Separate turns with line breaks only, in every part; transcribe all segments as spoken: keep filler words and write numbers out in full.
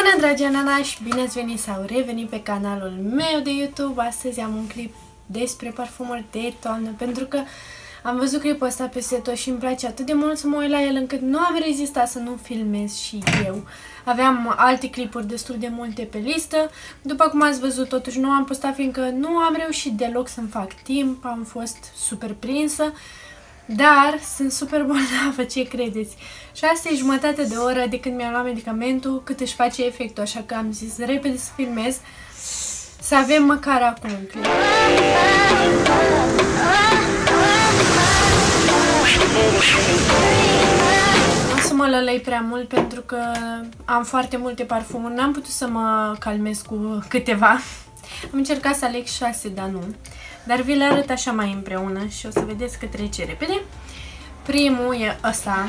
Bună, dragi ananași! Bine ați venit sau revenit pe canalul meu de YouTube. Astăzi am un clip despre parfumuri de toamnă, pentru că am văzut clipul ăsta peste tot și îmi place atât de mult să mă uit la el, încât nu am rezistat să nu filmez și eu. Aveam alte clipuri destul de multe pe listă. După cum ați văzut, totuși nu am postat, fiindcă nu am reușit deloc să-mi fac timp. Am fost super prinsă. Dar sunt super bolnavă, ce credeți? Și asta e jumătate de oră de când mi-am luat medicamentul, cât își face efectul, așa că am zis repede să filmez, să avem măcar acum un clip. Nu o să mă lălăi prea mult pentru că am foarte multe parfumuri, n-am putut să mă calmez cu câteva. Am încercat să aleg șase, dar nu. Dar vi le arăt așa mai împreună și o să vedeți că trece repede. Primul e ăsta,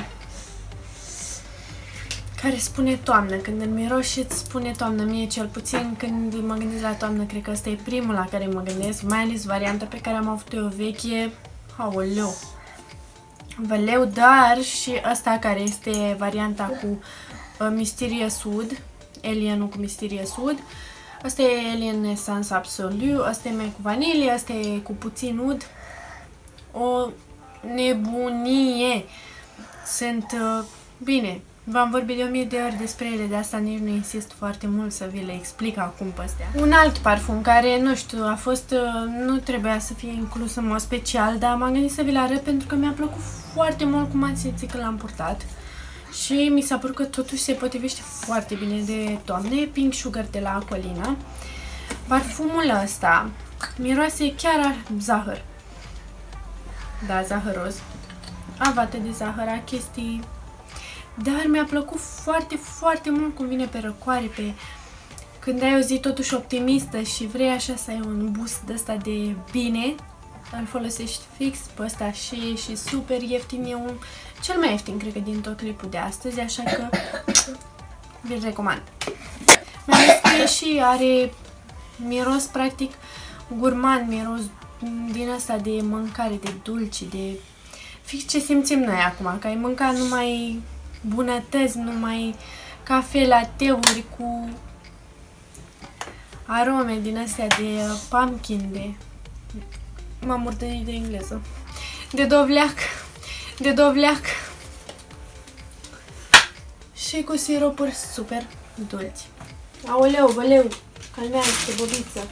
care spune toamnă. Când îl miroși îți spune toamnă. Mie cel puțin când mă gândesc la toamnă, cred că ăsta e primul la care mă gândesc. Mai ales varianta pe care am avut eu veche. Aoleu! Văleu, dar și ăsta care este varianta cu uh, Mysterious Wood. Alienul cu Mysterious Wood. Asta e Alien Essence Absolu, asta e mai cu vanilie, asta e cu puțin ud. O nebunie. Sunt, uh, bine, v-am vorbit de o mie de ori despre ele, de asta nici nu insist foarte mult să vi le explic acum pe astea. Un alt parfum care, nu știu, a fost, uh, nu trebuia să fie inclus în mod special, dar m-am gândit să vi-l arăt pentru că mi-a plăcut foarte mult cum ați simțit că l-am purtat. Și mi s-a părut că totuși se potrivește foarte bine de toamnă. E Pink Sugar de la Aqualina. Parfumul ăsta miroase chiar a zahăr. Da, zahăros. A vată de zahăr, a chestii. Dar mi-a plăcut foarte, foarte mult cum vine pe răcoare, pe... Când ai o zi totuși optimistă și vrei așa să ai un boost de ăsta de bine, îl folosești fix pe ăsta și e și super ieftin. E un... cel mai ieftin, cred că, din tot clipul de astăzi, așa că vi-l recomand. Mai ales că e și are miros, practic, gurmand, miros din ăsta de mâncare, de dulci, de... fix ce simțim noi acum, că ai mâncat numai bunătăți, numai cafe, lateuri cu arome din astea de pumpkin, de... m-am murdărit de engleză. De dovleac. De dovleac. Și cu siropuri super dulci. Aoleu, băleu, calmează-te, bobiță.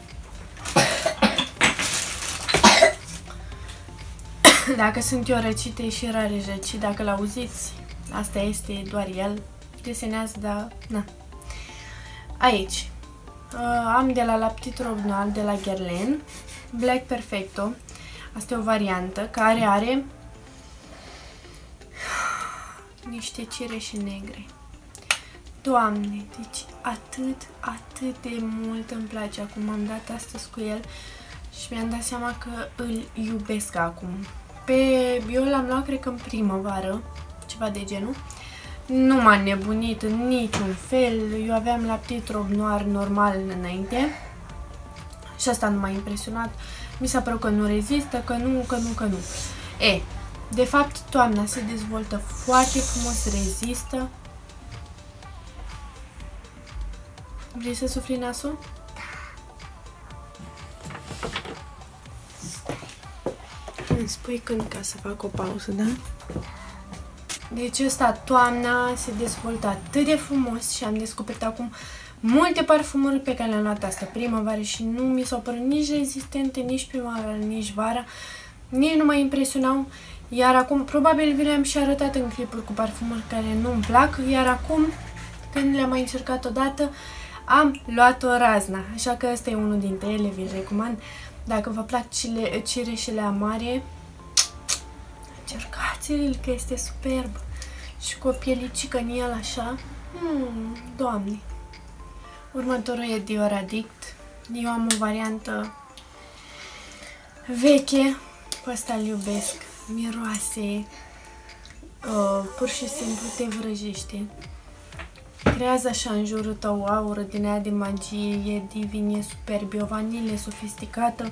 Dacă sunt eu răcită, e și rare răcit. Dacă l-auziți, asta este doar el. Desenează, dar... na. Aici. Uh, am de la L'Aptit Rognal, de la Guerlain, Black Perfecto. Asta e o variantă care are niște cireșe negre. Doamne, deci atât, atât de mult îmi place. Acum am dat astăzi cu el și mi-am dat seama că îl iubesc acum. Pe eu l-am luat, cred că în primăvară, ceva de genul. Nu m-a nebunit în niciun fel. Eu aveam L'Aptit Rognal normal înainte și asta nu m-a impresionat. Mi s-a părut că nu rezistă, că nu, că nu, că nu. E, de fapt, toamna se dezvoltă foarte frumos, rezistă. Vrei să sufli nasul? Îmi spui când ca să fac o pauză, da? Deci ăsta, toamna, se dezvoltă atât de frumos și am descoperit acum multe parfumuri pe care le-am luat asta primăvară și nu mi s-au părut nici rezistente, nici primăvară, nici vara. Nici nu mă impresionau. Iar acum, probabil vi le-am și arătat în clipuri cu parfumuri care nu-mi plac. Iar acum, când le-am mai încercat odată, am luat o razna. Așa că ăsta e unul dintre ele, vi-l recomand. Dacă vă plac cile, cireșele amare, încercați-l, că este superb. Și cu o pielicică în el așa. Hmm, Doamne! Următorul e Dior Addict. Eu am o variantă veche. Pe ăsta îl iubesc. Miroase. Uh, pur și simplu te vrăjește. Creează așa în jurul tău o aură din aia de magie. E divin, e superb. E o vanilie sofisticată.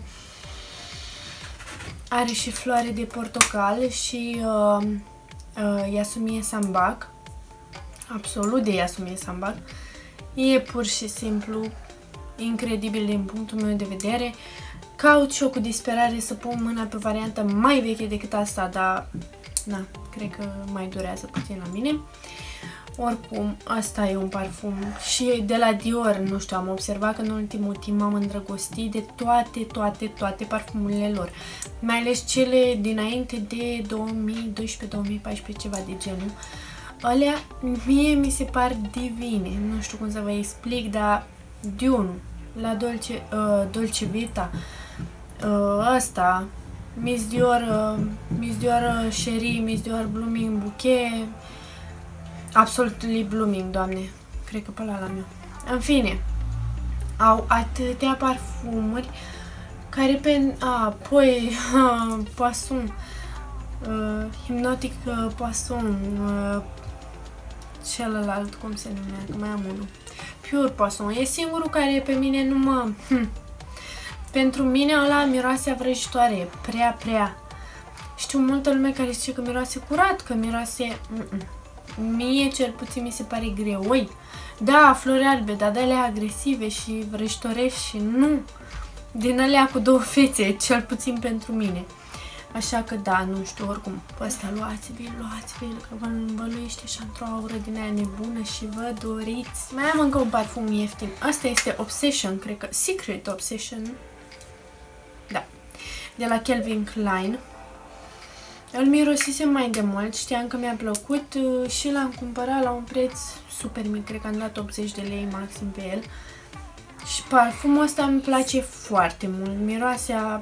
Are și floare de portocal și uh, uh, Yasumie Sambac. Absolut de Yasumie Sambac. E pur și simplu incredibil din punctul meu de vedere. Caut și eu cu disperare să pun mâna pe o variantă mai veche decât asta, dar na, cred că mai durează puțin la mine. Oricum, asta e un parfum și de la Dior, nu știu, am observat că în ultimul timp m-am îndrăgostit de toate, toate, toate parfumurile lor. Mai ales cele dinainte de două mii doisprezece două mii paisprezece, ceva de genul. Alea, mie mi se par divine, nu știu cum să vă explic, dar de unul, la Dolce, uh, Dolce Vita, uh, asta, Miss Dior, uh, Miss Dior uh, Cherie, Miss Dior Blooming Bouquet, Absolutely Blooming, doamne, cred că pe ăla la meu. În fine, au atâtea parfumuri care pe... A, poi, uh, Poisson, uh, Hypnotic uh, Poisson, uh, celălalt, cum se numea, că mai am unul. Pure Poisson, e singurul care pe mine nu mă... Hm. Pentru mine ăla miroase a vrăjitoare, prea, prea. Știu multă lume care zice că miroase curat, că miroase... Mm -mm. Mie cel puțin mi se pare greoi. Da, flori albe, dar de-alea agresive și vrăjitorești și nu. Din alea cu două fețe, cel puțin pentru mine. Așa că da, nu știu, oricum, pe ăsta luați-vi, luați-vi, că vă învăluiește așa într-o aură din aia nebună și vă doriți. Mai am încă un parfum ieftin. Asta este Obsession, cred că, Secret Obsession. Da, de la Calvin Klein. Îl mirosisem mai de mult, știam că mi-a plăcut și l-am cumpărat la un preț super mic, cred că am dat optzeci de lei maxim pe el. Și parfumul ăsta îmi place foarte mult, miroase a...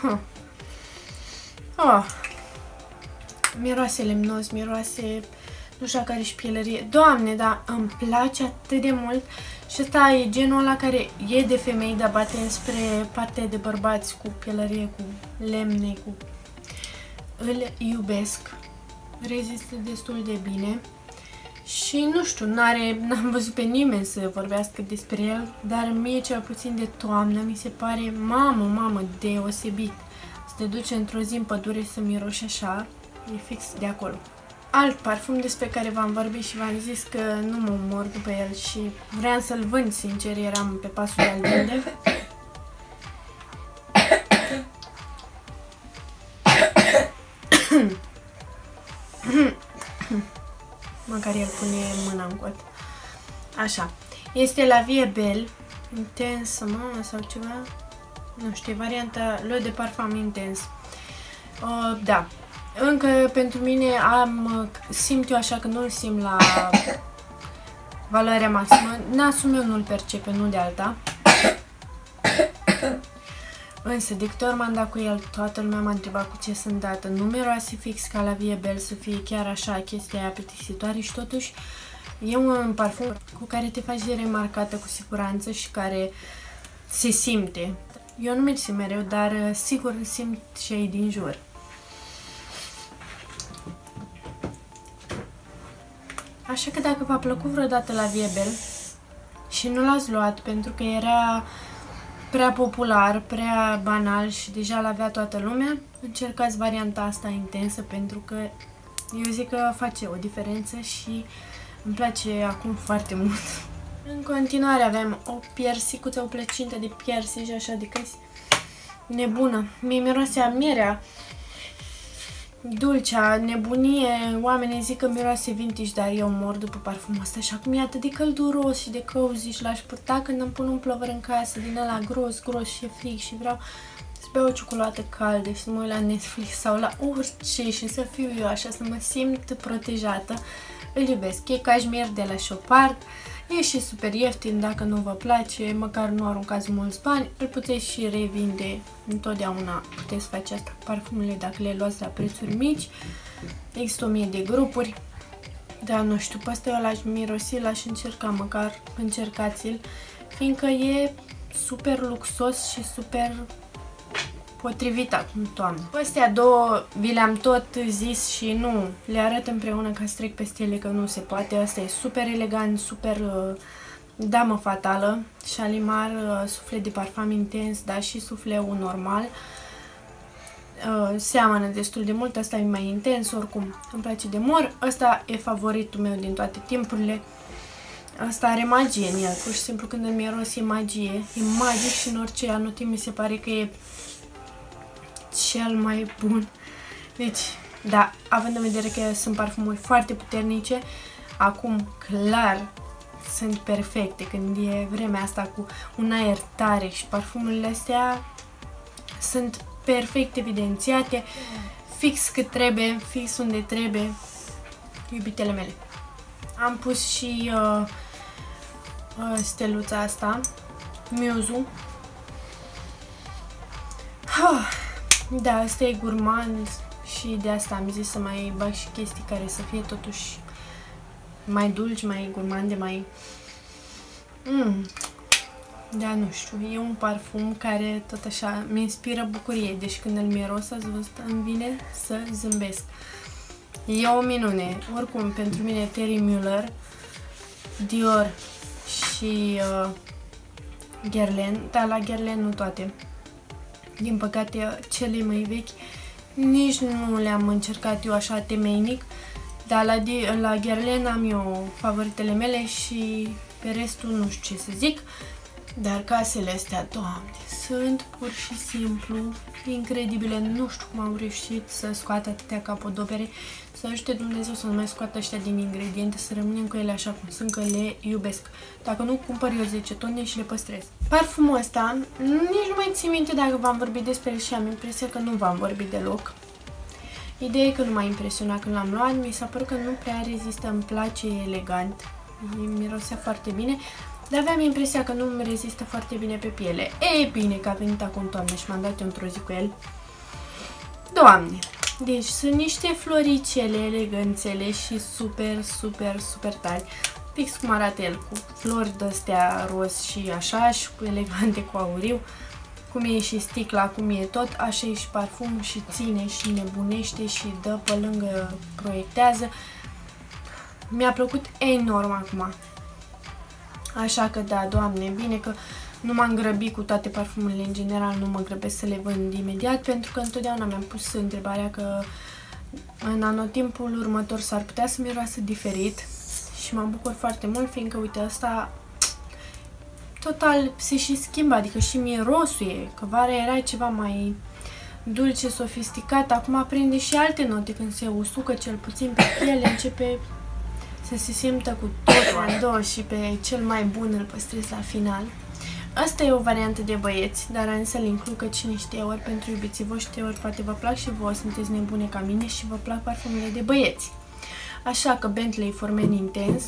Oh. Miroase lemnos, miroase, nu știu care și pielărie. Doamne, dar îmi place atât de mult și ăsta e genul ăla care e de femei, dar bate spre partea de bărbați cu pielărie, cu lemne, cu... Îl iubesc, rezistă destul de bine și nu știu, n-am văzut pe nimeni să vorbească despre el, dar mie cel puțin de toamnă mi se pare, mamă, mamă, deosebit. Să te duci într-o zi în pădure să miroși așa, e fix de acolo. Alt parfum despre care v-am vorbit și v-am zis că nu mă omor după el și vreau să-l vând, sincer, eram pe pasul de a-l vinde. Măcar el pune mâna în cot. Așa. Este la Vie Belle Intensă, mă, sau ceva. Nu știu, varianta lui de parfum intens. Uh, da. Încă pentru mine am, simt eu așa că nu-l simt la valoarea maximă. Nasul meu nu-l percepe, nu de alta. Însă, de câte ori m-am dat cu el, toată lumea m-a întrebat cu ce sunt dată. Nu miroase fix ca la Vie Belle să fie chiar așa chestia aia plictisitoare și totuși e un parfum cu care te faci remarcată cu siguranță și care se simte. Eu nu mi-l simt mereu, dar sigur simt și ei din jur. Așa că dacă v-a plăcut vreodată la Vie Belle și nu l-ați luat pentru că era prea popular, prea banal și deja l-avea toată lumea, încercați varianta asta intensă pentru că eu zic că face o diferență și îmi place acum foarte mult. În continuare avem o piersicuță, o plăcintă de piersi și așa de căsi nebună. Mie miroase a mierea, dulcea, nebunie, oamenii zic că miroase vintage, dar eu mor după parfumul ăsta și acum e atât de călduros și de cozy și l-aș purta când îmi pun un plover în casă din ăla gros, gros și e frig și vreau să beau o ciocolată caldă și să mă uit la Netflix sau la orice și să fiu eu așa, să mă simt protejată. Îl iubesc. E cașmir de la Chopard. E și super ieftin, dacă nu vă place, măcar nu aruncați mulți bani, îl puteți și revinde, întotdeauna puteți face asta cu parfumurile dacă le luați la prețuri mici. Există o mie de grupuri, dar nu știu, pe ăsta eu l-aș mirosi, l-aș încerca, măcar încercați-l, fiindcă e super luxos și super potrivit acum toamnă. Astea două vi le-am tot zis și nu le arăt împreună ca să trec peste ele, că nu se poate. Asta e super elegant, super uh, damă fatală, Shalimar, uh, suflet de parfum intens, dar și sufletul normal. Uh, seamănă destul de mult, asta e mai intens, oricum îmi place de mor. Ăsta e favoritul meu din toate timpurile. Asta are magie în el, pur și simplu când îl miros e magie. E magic și în orice anotimp mi se pare că e cel mai bun. Deci, da, având în vedere că sunt parfumuri foarte puternice, acum clar sunt perfecte când e vremea asta cu un aer tare și parfumurile astea sunt perfect evidențiate, fix cât trebuie, fix unde trebuie, iubitele mele. Am pus și uh, uh, steluța asta, Muzu. Ah, da, asta e gurmand și de asta am zis să mai bag și chestii care să fie totuși mai dulci, mai gurmande, mai... Mm. Da, nu știu, e un parfum care tot așa mi inspiră bucurie, deci când îl miros, ați văzut, îmi vine să zâmbesc. E o minune, oricum, pentru mine Terry Müller, Dior și uh, Guerlain, dar la Guerlain nu toate. Din păcate, cele mai vechi nici nu le-am încercat eu așa temeinic, dar la, la Guerlain am eu favoritele mele și pe restul nu știu ce să zic. Dar casele astea, Doamne, sunt pur și simplu incredibile. Nu știu cum au reușit să scoată atâtea capodopere. Să ajute Dumnezeu să nu mai scoată ăștia din ingrediente, să rămânem cu ele așa cum sunt, că le iubesc. Dacă nu, cumpăr eu zece tone și le păstrez. Parfumul ăsta, nici nu mai țin minte dacă v-am vorbit despre el și am impresia că nu v-am vorbit deloc. Ideea e că nu m-a impresionat când l-am luat, mi s-a părut că nu prea rezistă, îmi place, e elegant, mirosea foarte bine. Dar aveam impresia că nu îmi rezistă foarte bine pe piele. Ei bine că a venit acum toamnă și m-am dat eu într-o zi cu el. Doamne! Deci sunt niște floricele elegănțele și super, super, super tari. Fix cum arată el, cu flori de-astea roz și așa, și cu elegante cu auriu. Cum e și sticla, cum e tot, așa e și parfumul și ține și nebunește și dă pe lângă, proiectează. Mi-a plăcut enorm acum. Așa că da, Doamne, bine că nu m-am grăbit cu toate parfumurile în general, nu mă grăbesc să le vând imediat, pentru că întotdeauna mi-am pus întrebarea că în anotimpul următor s-ar putea să miroasă diferit și mă bucur foarte mult, fiindcă, uite, asta total se și schimbă, adică și mirosul e, că vara era ceva mai dulce, sofisticat, acum prinde și alte note când se usucă cel puțin pe piele, începe să se simtă cu totul în două și pe cel mai bun îl păstrez la final. Asta e o variantă de băieți, dar am să-l includ că cine știe, ori pentru iubiții voștri, ori poate vă plac și vouă, sunteți nebune ca mine și vă plac parfumele de băieți. Așa că Bentley for Men Intense.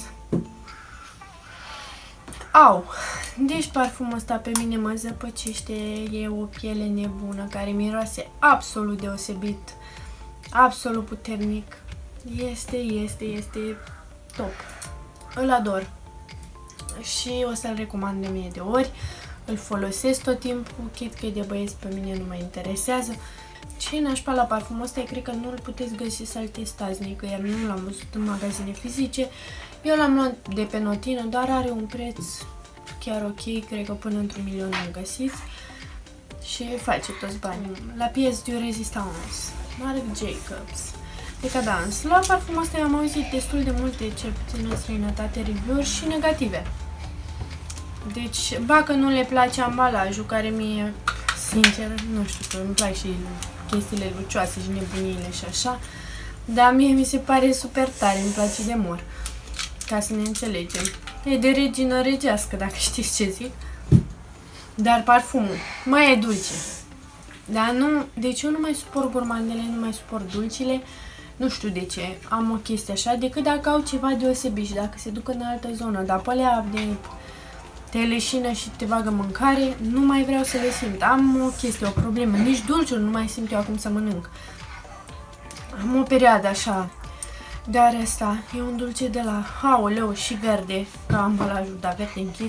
Au! Deci parfumul ăsta pe mine mă zăpăcește, e o piele nebună care miroase absolut deosebit, absolut puternic. Este, este, este top. Îl ador. Și o să-l recomand de mie de ori. Îl folosesc tot timpul, chit că e de băieți, pe mine nu mă interesează. Ce nașpa la parfumul ăsta, cred că nu îl puteți găsi să-l testați nicăieri, nu l-am văzut în magazine fizice. Eu l-am luat de pe notină, dar are un preț chiar ok, cred că până într-un milion îl găsiți. Și face toți banii. La pièce de rezistance, Marc Jacobs. Decadence. La parfumul ăsta am auzit destul de multe, cel puțin în străinătate, review-uri și negative. Deci, ba că nu le place ambalajul, care mie, sincer, nu știu, că îmi plac și chestiile lucioase și nebuniile și așa, dar mie mi se pare super tare, îmi place de mor, ca să ne înțelegem. E de regină regească, dacă știți ce zic. Dar parfumul mai e dulce. Dar nu, deci eu nu mai suport gurmandele, nu mai suport dulcile. Nu știu de ce, am o chestie așa, decât dacă au ceva deosebit și dacă se duc în altă zonă, dar pe alea de te leșină și te bagă mâncare, nu mai vreau să le simt. Am o chestie, o problemă, nici dulciul nu mai simt eu acum să mănânc. Am o perioadă așa, dar asta e un dulce de la Aoleu și verde, ca ambalajul, dar verde închis.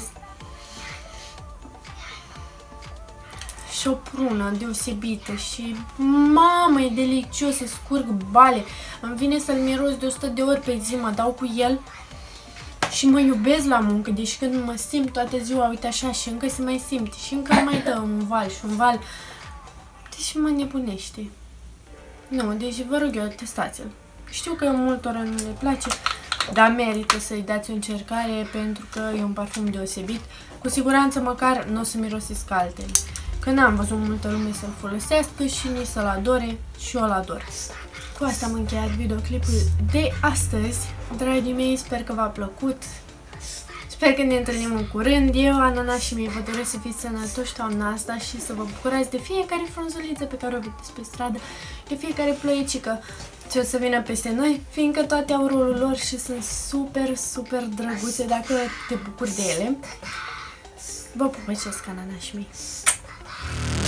Și o prună deosebită și, mamă, e delicios, se scurg bale. Îmi vine să-l miros de o sută de ori pe zi, mă dau cu el și mă iubesc la muncă. Deci când mă simt toată ziua, uite așa, și încă se mai simte și încă mai dă un val și un val. Deci mă nebunește. Nu, deci vă rog eu, testați-l. Știu că multora nu le place, dar merită să-i dați o încercare pentru că e un parfum deosebit. Cu siguranță măcar nu o să mirosiți ca altele. Că n-am văzut multă lume să-l folosească și nici să-l adore și eu îl ador. Cu asta am încheiat videoclipul de astăzi. Dragii mei, sper că v-a plăcut. Sper că ne întâlnim în curând. Eu, ananașii mei, vă doresc să fiți sănătoși toamna asta și să vă bucurați de fiecare frunzuliță pe care o vedeți pe stradă, de fiecare ploiecică ce o să vină peste noi, fiindcă toate au rolul lor și sunt super, super drăguțe dacă te bucuri de ele. Vă pupăcesc, ananașii mei!